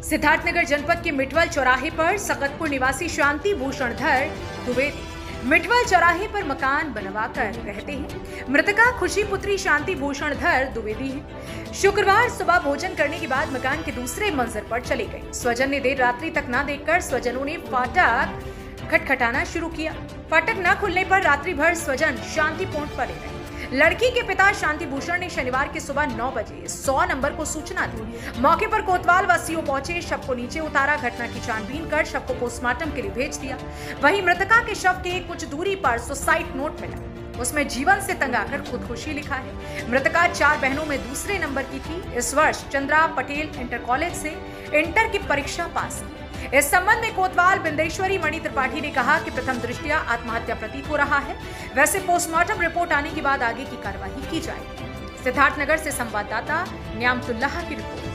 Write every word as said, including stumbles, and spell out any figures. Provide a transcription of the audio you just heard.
सिद्धार्थनगर जनपद के मिठवल चौराहे पर सकतपुर निवासी शांति भूषण धर द्विवेदी मिठवल चौराहे पर मकान बनवाकर रहते हैं। मृतका खुशी पुत्री शांति भूषण धर द्विवेदी है। शुक्रवार सुबह भोजन करने के बाद मकान के दूसरे मंजिल पर चले गए। स्वजन ने देर रात्रि तक न देखकर स्वजनों ने फाटक खटखटाना शुरू किया। फाटक न खुलने पर रात्रि भर स्वजन शांतिपूर्ण पड़े रहे। लड़की के पिता शांति भूषण ने शनिवार की सुबह नौ बजे सौ नंबर को सूचना दी। मौके पर कोतवाल व सीओ पहुंचे, शव को नीचे उतारा, घटना की छानबीन कर शव को पोस्टमार्टम के लिए भेज दिया। वहीं मृतका के शव के कुछ दूरी पर सुसाइड नोट मिला। उसमें जीवन से तंग आकर खुदकुशी लिखा है। मृतका चार बहनों में दूसरे नंबर की थी। इस वर्ष चंद्रा पटेल इंटर कॉलेज से इंटर की परीक्षा पास की। इस संबंध में कोतवाल बिंदेश्वरी मणि त्रिपाठी ने कहा कि प्रथम दृष्टया आत्महत्या प्रतीत हो रहा है। वैसे पोस्टमार्टम रिपोर्ट आने के बाद आगे की कार्रवाई की जाएगी। सिद्धार्थनगर से संवाददाता न्यामतुल्लाह की रिपोर्ट।